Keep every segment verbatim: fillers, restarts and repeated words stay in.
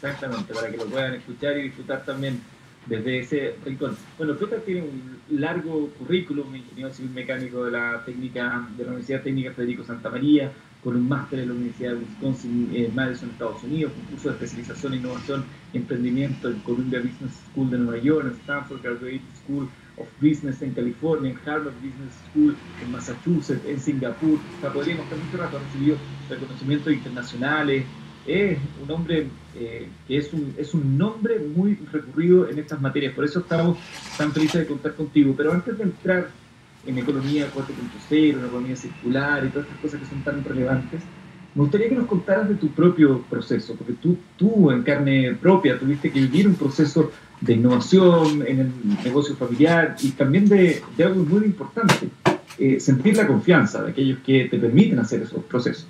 exactamente, para que lo puedan escuchar y disfrutar también desde ese rincón. Bueno, Peter tiene un largo currículum, ingeniero civil mecánico de la técnica de la Universidad Técnica Federico Santa María, con un máster en la Universidad de Wisconsin, eh, Madison, Estados Unidos, un curso de especialización en innovación y emprendimiento en Columbia Business School de Nueva York, en Stanford Graduate School of Business en California, en Harvard Business School en Massachusetts, en Singapur. O sea, podríamos estar mucho rato, ha recibido reconocimientos internacionales. Es un hombre eh, que es un, es un nombre muy recurrido en estas materias, por eso estamos tan felices de contar contigo. Pero antes de entrar en economía cuatro punto cero, en economía circular y todas estas cosas que son tan relevantes, me gustaría que nos contaras de tu propio proceso, porque tú, tú en carne propia tuviste que vivir un proceso de innovación en el negocio familiar y también de, de algo muy importante, eh, sentir la confianza de aquellos que te permiten hacer esos procesos.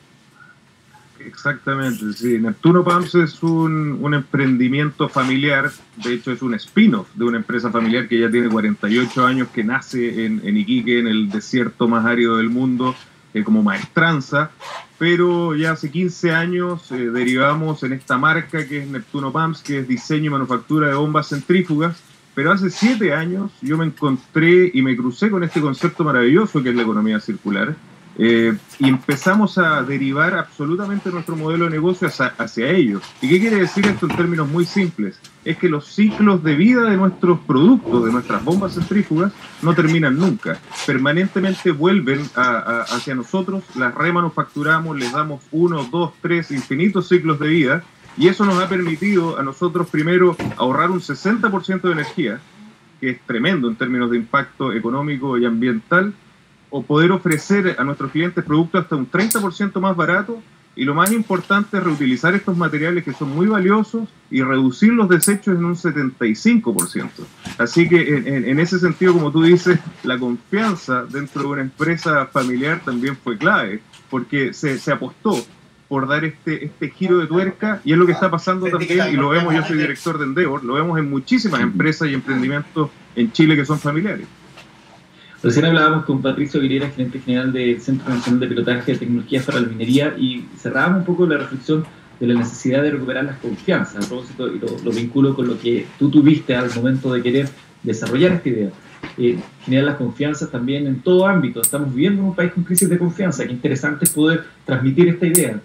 Exactamente, sí. Neptuno Pumps es un, un emprendimiento familiar, de hecho es un spin-off de una empresa familiar que ya tiene cuarenta y ocho años, que nace en, en Iquique, en el desierto más árido del mundo, eh, como maestranza, pero ya hace quince años eh, derivamos en esta marca que es Neptuno Pumps, que es diseño y manufactura de bombas centrífugas, pero hace siete años yo me encontré y me crucé con este concepto maravilloso que es la economía circular. Eh, y empezamos a derivar absolutamente nuestro modelo de negocio hacia, hacia ello. ¿Y qué quiere decir esto en términos muy simples? Es que los ciclos de vida de nuestros productos, de nuestras bombas centrífugas, no terminan nunca. Permanentemente vuelven a, a, hacia nosotros, las remanufacturamos, les damos uno, dos, tres, infinitos ciclos de vida, y eso nos ha permitido a nosotros primero ahorrar un sesenta por ciento de energía, que es tremendo en términos de impacto económico y ambiental, o poder ofrecer a nuestros clientes productos hasta un treinta por ciento más barato, y lo más importante es reutilizar estos materiales que son muy valiosos y reducir los desechos en un setenta y cinco por ciento. Así que en, en, en ese sentido, como tú dices, la confianza dentro de una empresa familiar también fue clave, porque se, se apostó por dar este, este giro de tuerca, y es lo que está pasando también, y lo vemos, yo soy director de Endeavor, lo vemos en muchísimas empresas y emprendimientos en Chile que son familiares. Recién hablábamos con Patricio Aguilera, gerente general del Centro Nacional de Pilotaje de Tecnologías para la Minería, y cerrábamos un poco la reflexión de la necesidad de recuperar las confianzas. A propósito, y lo, lo vinculo con lo que tú tuviste al momento de querer desarrollar esta idea. Eh, generar las confianzas también en todo ámbito. Estamos viviendo en un país con crisis de confianza. Qué interesante es poder transmitir esta idea.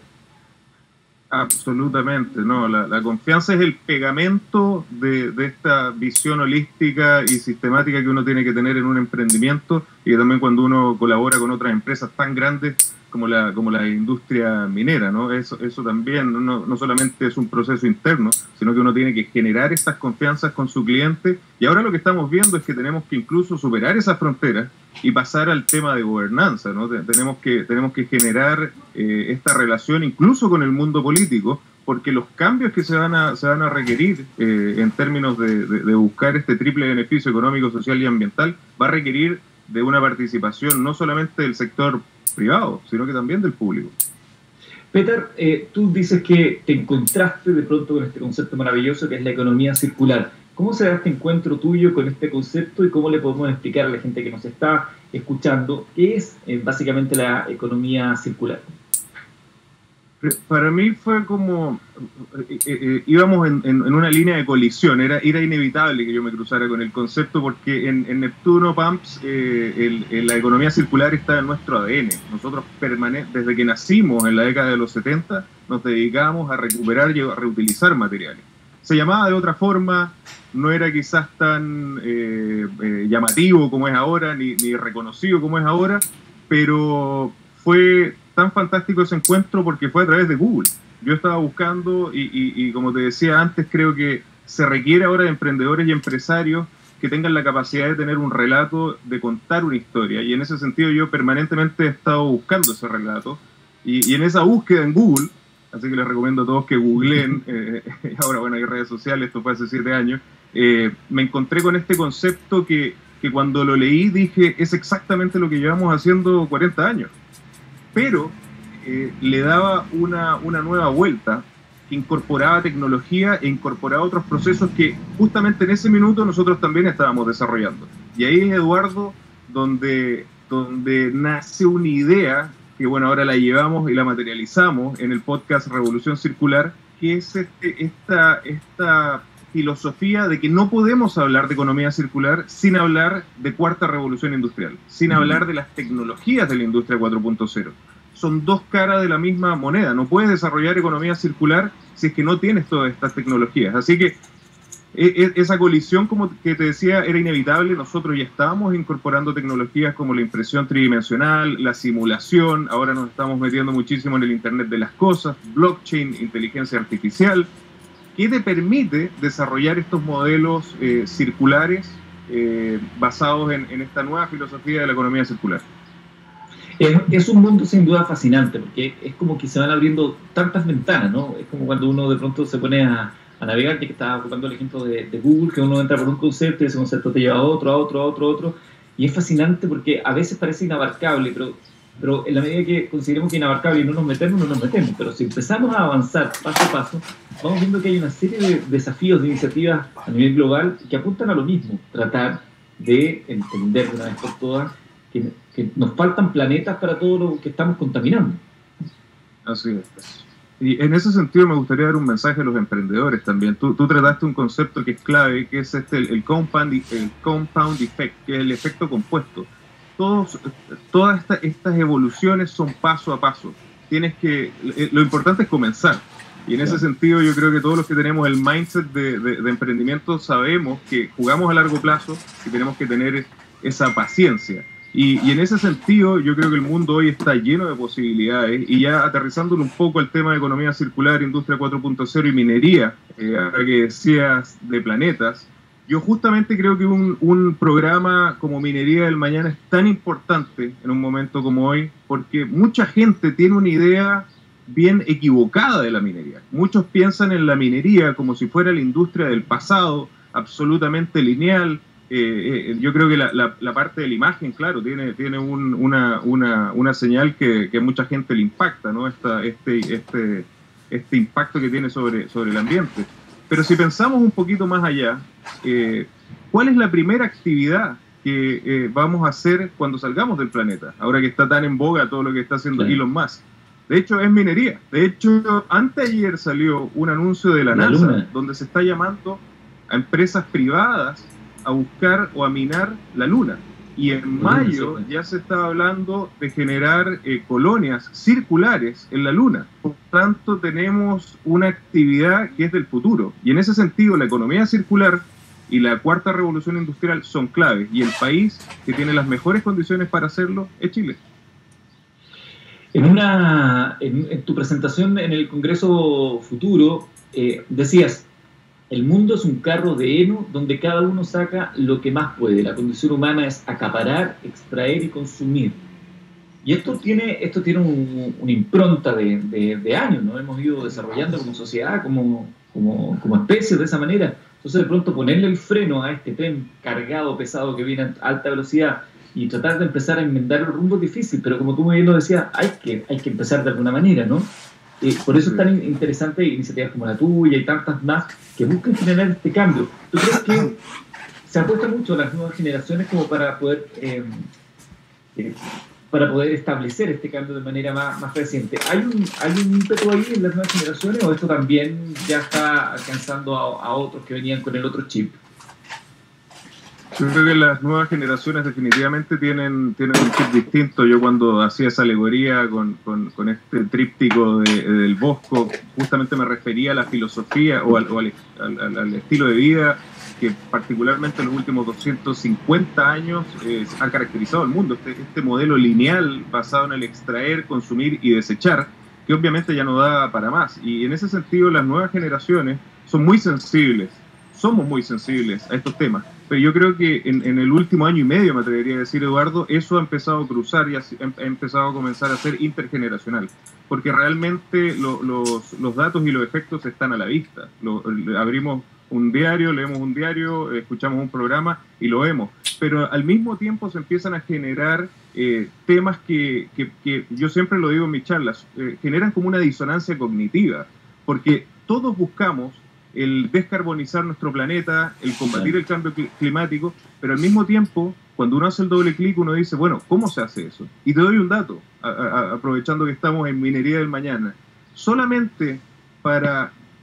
Absolutamente, no. La, la confianza es el pegamento de, de esta visión holística y sistemática que uno tiene que tener en un emprendimiento, y también cuando uno colabora con otras empresas tan grandes como la, como la industria minera, ¿no? Eso, eso también no, no solamente es un proceso interno, sino que uno tiene que generar estas confianzas con su cliente, y ahora lo que estamos viendo es que tenemos que incluso superar esas fronteras y pasar al tema de gobernanza, ¿no? Tenemos que, tenemos que generar eh, esta relación incluso con el mundo político, porque los cambios que se van a, se van a requerir eh, en términos de, de, de buscar este triple beneficio económico, social y ambiental, va a requerir de una participación no solamente del sector privado, sino que también del público. Peter, eh, tú dices que te encontraste de pronto con este concepto maravilloso que es la economía circular. ¿Cómo se da este encuentro tuyo con este concepto y cómo le podemos explicar a la gente que nos está escuchando qué es eh, básicamente la economía circular? Para mí fue como, eh, eh, íbamos en, en, en una línea de colisión, era, era inevitable que yo me cruzara con el concepto, porque en, en Neptuno Pumps eh, el, el, la economía circular está en nuestro A D N. Nosotros desde que nacimos en la década de los setenta nos dedicamos a recuperar y a reutilizar materiales. Se llamaba de otra forma, no era quizás tan eh, eh, llamativo como es ahora, ni, ni reconocido como es ahora, pero fue tan fantástico ese encuentro porque fue a través de Google. Yo estaba buscando y, y, y como te decía antes, creo que se requiere ahora de emprendedores y empresarios que tengan la capacidad de tener un relato, de contar una historia, y en ese sentido yo permanentemente he estado buscando ese relato, y, y en esa búsqueda en Google, así que les recomiendo a todos que googleen, eh, ahora bueno, hay redes sociales, esto fue hace siete años, eh, me encontré con este concepto que, que cuando lo leí dije, es exactamente lo que llevamos haciendo cuarenta años. Pero eh, le daba una, una nueva vuelta, que incorporaba tecnología e incorporaba otros procesos que justamente en ese minuto nosotros también estábamos desarrollando. Y ahí es, Eduardo, donde, donde nace una idea que bueno, ahora la llevamos y la materializamos en el podcast Revolución Circular, que es este, esta, esta filosofía de que no podemos hablar de economía circular sin hablar de cuarta revolución industrial, sin hablar de las tecnologías de la industria cuatro punto cero. Son dos caras de la misma moneda. No puedes desarrollar economía circular si es que no tienes todas estas tecnologías. Así que esa colisión, como que te decía, era inevitable. Nosotros ya estábamos incorporando tecnologías como la impresión tridimensional, la simulación, ahora nos estamos metiendo muchísimo en el Internet de las cosas, blockchain, inteligencia artificial, que te permite desarrollar estos modelos eh, circulares eh, basados en, en esta nueva filosofía de la economía circular. Es, es un mundo sin duda fascinante, porque es como que se van abriendo tantas ventanas, ¿no? Es como cuando uno de pronto se pone a a navegar, que estaba ocupando el ejemplo de, de Google, que uno entra por un concepto y ese concepto te lleva a otro, a otro, a otro, a otro, y es fascinante porque a veces parece inabarcable, pero, pero en la medida que consideremos que es inabarcable y no nos metemos, no nos metemos, pero si empezamos a avanzar paso a paso, vamos viendo que hay una serie de desafíos, de iniciativas a nivel global que apuntan a lo mismo, tratar de entender de una vez por todas que, que nos faltan planetas para todo lo que estamos contaminando. Así es. Y en ese sentido me gustaría dar un mensaje a los emprendedores también. Tú, tú trataste un concepto que es clave, que es este, el, el, compound, el compound effect, que es el efecto compuesto. Todos, todas esta, estas evoluciones son paso a paso. Tienes que, lo importante es comenzar. Y en ese sentido yo creo que todos los que tenemos el mindset de, de, de emprendimiento sabemos que jugamos a largo plazo y tenemos que tener esa paciencia. Y, y en ese sentido yo creo que el mundo hoy está lleno de posibilidades, y ya aterrizándolo un poco al tema de economía circular, industria cuatro punto cero y minería, eh, ahora que decías de planetas, yo justamente creo que un, un programa como Minería del Mañana es tan importante en un momento como hoy, porque mucha gente tiene una idea bien equivocada de la minería. Muchos piensan en la minería como si fuera la industria del pasado, absolutamente lineal. Eh, eh, yo creo que la, la, la parte de la imagen, claro, tiene, tiene un, una, una, una señal que, que a mucha gente le impacta, ¿no? Esta, este, este, este impacto que tiene sobre, sobre el ambiente. Pero si pensamos un poquito más allá, eh, ¿cuál es la primera actividad que eh, vamos a hacer cuando salgamos del planeta? Ahora que está tan en boga todo lo que está haciendo sí. Elon Musk. De hecho, es minería. De hecho, anteayer salió un anuncio de la, la NASA Luna, donde se está llamando a empresas privadas a buscar o a minar la Luna. Y en mayo ya se estaba hablando de generar eh, colonias circulares en la Luna. Por tanto, tenemos una actividad que es del futuro. Y en ese sentido, la economía circular y la cuarta revolución industrial son claves. Y el país que tiene las mejores condiciones para hacerlo es Chile. En, una, en, en tu presentación en el Congreso Futuro, eh, decías: el mundo es un carro de heno donde cada uno saca lo que más puede. La condición humana es acaparar, extraer y consumir. Y esto tiene, esto tiene un, una impronta de, de, de años, ¿no? Hemos ido desarrollando como sociedad, como, como, como especie de esa manera. Entonces, de pronto, ponerle el freno a este tren cargado, pesado, que viene a alta velocidad y tratar de empezar a enmendar el rumbo es difícil, pero como tú muy bien lo decías, hay que, hay que empezar de alguna manera, ¿no? Eh, por eso es tan interesante iniciativas como la tuya y tantas más que buscan generar este cambio. ¿Tú crees que se apuesta mucho a las nuevas generaciones como para poder eh, eh, para poder establecer este cambio de manera más, más reciente? ¿Hay un, ¿Hay un ímpetu ahí en las nuevas generaciones o esto también ya está alcanzando a, a otros que venían con el otro chip? Yo creo que las nuevas generaciones definitivamente tienen, tienen un chip distinto. Yo cuando hacía esa alegoría con, con, con este tríptico de, de, del Bosco, justamente me refería a la filosofía o al, o al, al, al estilo de vida que particularmente en los últimos doscientos cincuenta años eh, ha caracterizado el mundo. Este, este modelo lineal basado en el extraer, consumir y desechar, que obviamente ya no da para más. Y en ese sentido las nuevas generaciones son muy sensibles, somos muy sensibles a estos temas. Pero yo creo que en, en el último año y medio, me atrevería a decir, Eduardo, eso ha empezado a cruzar y ha, ha empezado a comenzar a ser intergeneracional. Porque realmente lo, los, los datos y los efectos están a la vista. Lo, abrimos un diario, leemos un diario, escuchamos un programa y lo vemos. Pero al mismo tiempo se empiezan a generar eh, temas que, que, que yo siempre lo digo en mis charlas, eh, generan como una disonancia cognitiva. Porque todos buscamos el descarbonizar nuestro planeta, el combatir el cambio climático, pero al mismo tiempo, cuando uno hace el doble clic, uno dice, bueno, ¿cómo se hace eso? Y te doy un dato, a, a, aprovechando que estamos en Minería del Mañana. Solamente para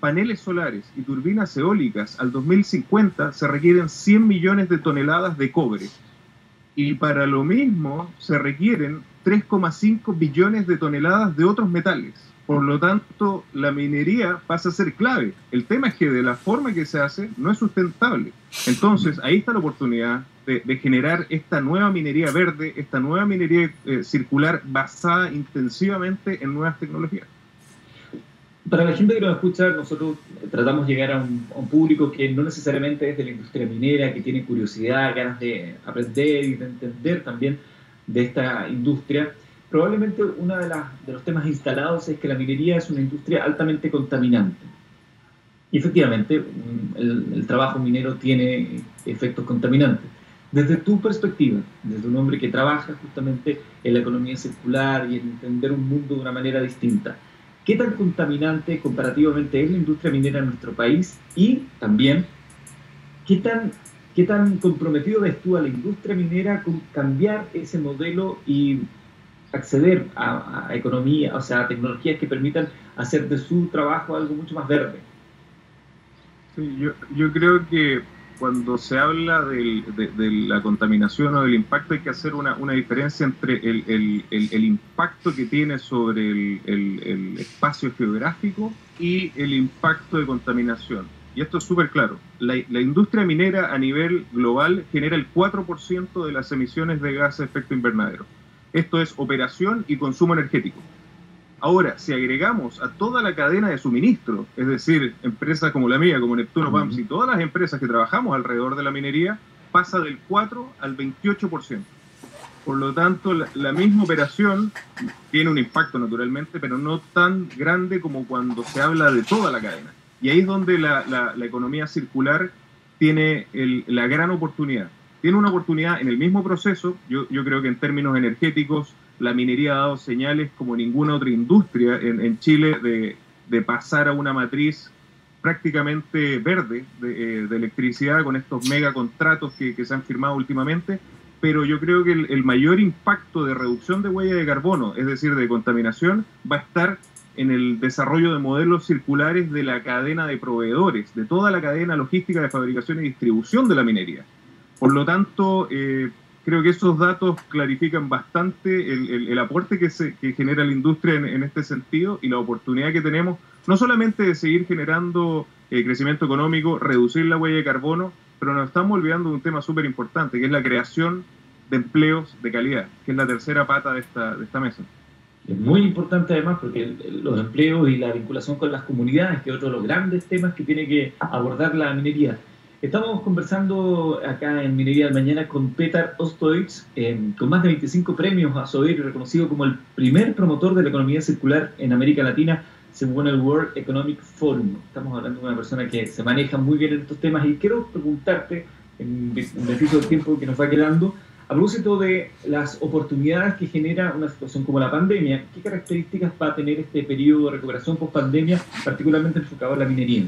paneles solares y turbinas eólicas al dos mil cincuenta se requieren cien millones de toneladas de cobre. Y para lo mismo se requieren tres coma cinco billones de toneladas de otros metales. Por lo tanto, la minería pasa a ser clave. El tema es que de la forma que se hace no es sustentable. Entonces, ahí está la oportunidad de, de generar esta nueva minería verde, esta nueva minería eh, circular basada intensivamente en nuevas tecnologías. Para la gente que nos escucha, nosotros tratamos de llegar a un, a un público que no necesariamente es de la industria minera, que tiene curiosidad, ganas de aprender y de entender también de esta industria. Probablemente uno de, de los temas instalados es que la minería es una industria altamente contaminante. Y efectivamente, el, el trabajo minero tiene efectos contaminantes. Desde tu perspectiva, desde un hombre que trabaja justamente en la economía circular y en entender un mundo de una manera distinta, ¿qué tan contaminante comparativamente es la industria minera en nuestro país? Y también, ¿qué tan, qué tan comprometido ves tú a la industria minera con cambiar ese modelo y acceder a, a economía, o sea, a tecnologías que permitan hacer de su trabajo algo mucho más verde? Sí, yo, yo creo que cuando se habla del, de, de la contaminación o del impacto hay que hacer una, una diferencia entre el, el, el, el impacto que tiene sobre el, el, el espacio geográfico y el impacto de contaminación. Y esto es súper claro. La, la industria minera a nivel global genera el cuatro por ciento de las emisiones de gases de efecto invernadero. Esto es operación y consumo energético. Ahora, si agregamos a toda la cadena de suministro, es decir, empresas como la mía, como Neptuno P A M S y todas las empresas que trabajamos alrededor de la minería, pasa del cuatro al veintiocho por ciento. Por lo tanto, la, la misma operación tiene un impacto naturalmente, pero no tan grande como cuando se habla de toda la cadena. Y ahí es donde la, la, la economía circular tiene el, la gran oportunidad. Tiene una oportunidad en el mismo proceso. Yo, yo creo que en términos energéticos la minería ha dado señales como ninguna otra industria en, en Chile de, de pasar a una matriz prácticamente verde de, eh, de electricidad con estos megacontratos que, que se han firmado últimamente, pero yo creo que el, el mayor impacto de reducción de huella de carbono, es decir, de contaminación, va a estar en el desarrollo de modelos circulares de la cadena de proveedores, de toda la cadena logística de fabricación y distribución de la minería. Por lo tanto, eh, creo que esos datos clarifican bastante el, el, el aporte que, se, que genera la industria en, en este sentido y la oportunidad que tenemos, no solamente de seguir generando eh, crecimiento económico, reducir la huella de carbono, pero nos estamos olvidando de un tema súper importante, que es la creación de empleos de calidad, que es la tercera pata de esta, de esta mesa. Es muy importante además porque el, el, los empleos y la vinculación con las comunidades, que es otro de los grandes temas que tiene que abordar la minería. Estamos conversando acá en Minería del Mañana con Petar Ostojic, eh, con más de veinticinco premios a Sobeiro, reconocido como el primer promotor de la economía circular en América Latina, según el World Economic Forum. Estamos hablando de una persona que se maneja muy bien en estos temas y quiero preguntarte, en beneficio del tiempo que nos va quedando, a propósito de las oportunidades que genera una situación como la pandemia, ¿qué características va a tener este periodo de recuperación post-pandemia, particularmente enfocado en la minería?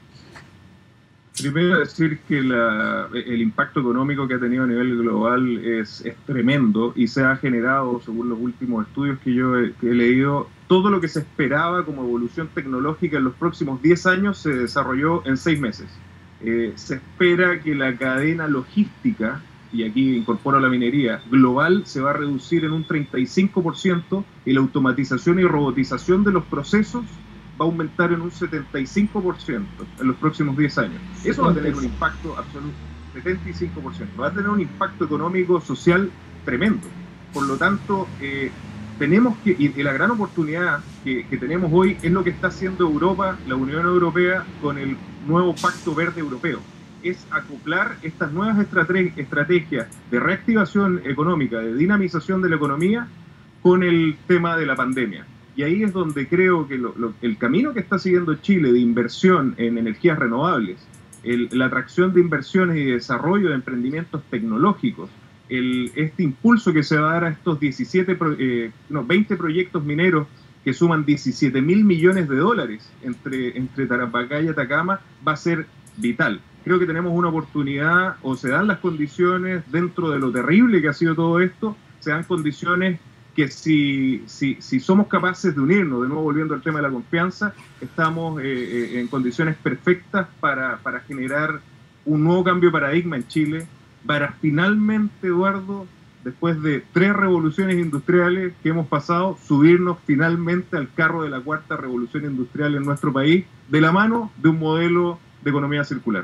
Primero decir que la, el impacto económico que ha tenido a nivel global es, es tremendo y se ha generado, según los últimos estudios que yo he, que he leído, todo lo que se esperaba como evolución tecnológica en los próximos diez años se desarrolló en seis meses. Eh, se espera que la cadena logística, y aquí incorporo la minería, global se va a reducir en un treinta y cinco por ciento y la automatización y robotización de los procesos va a aumentar en un setenta y cinco por ciento en los próximos diez años. Eso va a tener un impacto absoluto, setenta y cinco por ciento. Va a tener un impacto económico, social tremendo. Por lo tanto, eh, tenemos que, y, y la gran oportunidad que, que tenemos hoy es lo que está haciendo Europa, la Unión Europea, con el nuevo Pacto Verde Europeo. Es acoplar estas nuevas estrategias de reactivación económica, de dinamización de la economía, con el tema de la pandemia. Y ahí es donde creo que lo, lo, el camino que está siguiendo Chile de inversión en energías renovables, el, la atracción de inversiones y desarrollo de emprendimientos tecnológicos, el, este impulso que se va a dar a estos diecisiete, eh, no, veinte proyectos mineros que suman diecisiete mil millones de dólares entre, entre Tarapacá y Atacama, va a ser vital. Creo que tenemos una oportunidad, o se dan las condiciones, dentro de lo terrible que ha sido todo esto, se dan condiciones que si, si, si somos capaces de unirnos, de nuevo volviendo al tema de la confianza, estamos eh, eh, en condiciones perfectas para, para generar un nuevo cambio de paradigma en Chile, para finalmente, Eduardo, después de tres revoluciones industriales que hemos pasado, subirnos finalmente al carro de la cuarta revolución industrial en nuestro país, de la mano de un modelo de economía circular.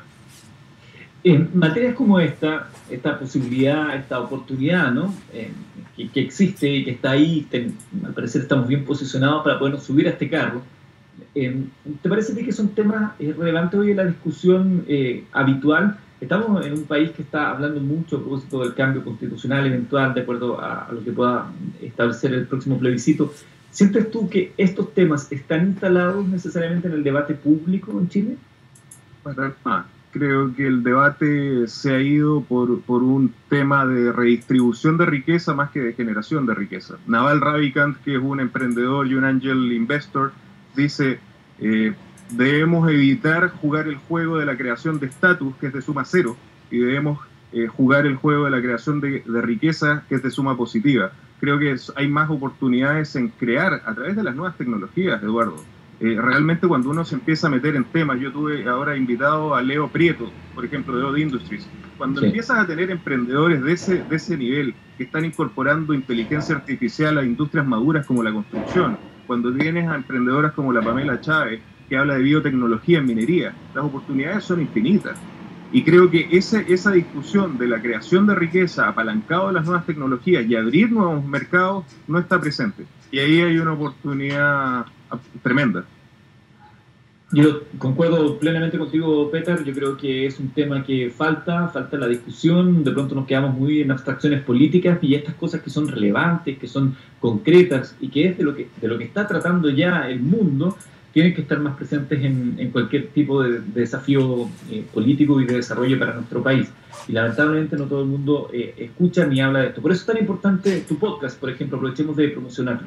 En materias como esta, esta posibilidad, esta oportunidad, ¿no? Eh, que, que existe y que está ahí, te, al parecer estamos bien posicionados para podernos subir a este carro. Eh, ¿Te parece a ti que son temas eh, relevantes hoy en la discusión eh, habitual? Estamos en un país que está hablando mucho a propósito del cambio constitucional eventual, de acuerdo a, a lo que pueda establecer el próximo plebiscito. ¿Sientes tú que estos temas están instalados necesariamente en el debate público en Chile? Para nada. Creo que el debate se ha ido por, por un tema de redistribución de riqueza más que de generación de riqueza. Naval Ravikant, que es un emprendedor y un angel investor, dice, eh, debemos evitar jugar el juego de la creación de estatus, que es de suma cero, y debemos eh, jugar el juego de la creación de, de riqueza, que es de suma positiva. Creo que es, hay más oportunidades en crear a través de las nuevas tecnologías, Eduardo. Eh, realmente cuando uno se empieza a meter en temas, yo tuve ahora invitado a Leo Prieto, por ejemplo, de Odd Industries, cuando sí. empiezas a tener emprendedores de ese, de ese nivel, que están incorporando inteligencia artificial a industrias maduras como la construcción, cuando tienes a emprendedoras como la Pamela Chávez, que habla de biotecnología en minería, las oportunidades son infinitas. Y creo que ese, esa discusión de la creación de riqueza apalancado de las nuevas tecnologías y abrir nuevos mercados no está presente. Y ahí hay una oportunidad tremenda. Yo concuerdo plenamente contigo, Peter. Yo creo que es un tema que falta, falta la discusión. De pronto nos quedamos muy en abstracciones políticas y estas cosas que son relevantes, que son concretas y que es de lo que, de lo que está tratando ya el mundo, tienen que estar más presentes en, en cualquier tipo de, de desafío eh, político y de desarrollo para nuestro país. Y lamentablemente no todo el mundo eh, escucha ni habla de esto. Por eso es tan importante tu podcast, por ejemplo, aprovechemos de promocionarlo.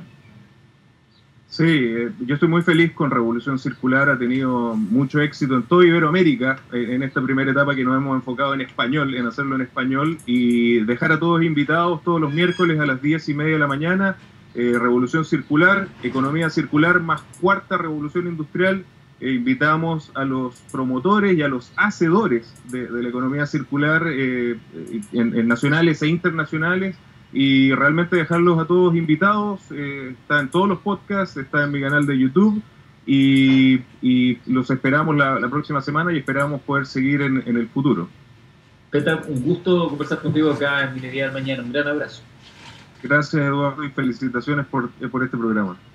Sí, eh, yo estoy muy feliz con Revolución Circular, ha tenido mucho éxito en toda Iberoamérica, eh, en esta primera etapa que nos hemos enfocado en español, en hacerlo en español, y dejar a todos invitados todos los miércoles a las diez y media de la mañana, eh, Revolución Circular, Economía Circular más Cuarta Revolución Industrial. Eh, invitamos a los promotores y a los hacedores de, de la economía circular eh, en, en nacionales e internacionales, y realmente dejarlos a todos invitados. Eh, está en todos los podcasts, está en mi canal de YouTube, y, y los esperamos la, la próxima semana y esperamos poder seguir en, en el futuro. Peter, un gusto conversar contigo acá en Minería del Mañana. Un gran abrazo. Gracias, Eduardo, y felicitaciones por, por este programa.